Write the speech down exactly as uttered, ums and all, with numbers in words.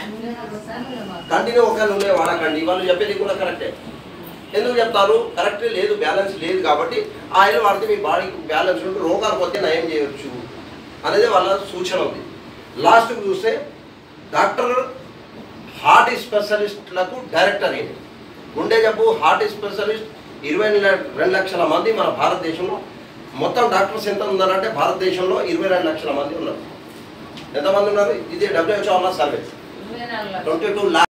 Continue ఒక నూనె వాడకండి, వాళ్ళు చెప్పేది కూడా కరెక్టే. ఎందుకు చెప్తారు? కరెక్ట్ లేదు, బ్యాలెన్స్ లేదు కాబట్టి ఆయిల్ వాడితే మీ బాడీకి బ్యాలెన్స్ ఉంటే రోగాలు పోతే నయం చేయవచ్చు అనేది వాళ్ళ సూచన ఉంది. లాస్ట్కి చూస్తే డాక్టర్ హార్ట్ స్పెషలిస్ట్లకు డైరెక్టర్ ఏంటి, గుండె జబ్బు హార్ట్ స్పెషలిస్ట్ ఇరవై రెండు లక్షల మంది మన భారతదేశంలో. మొత్తం డాక్టర్స్ ఎంత ఉన్నారంటే భారతదేశంలో ఇరవై రెండు లక్షల మంది ఉన్నారు. ఎంతమంది ఉన్నారు? ఇది డబ్ల్యూహెచ్ఓ వాళ్ళ సర్వే ట్వంటీ టూ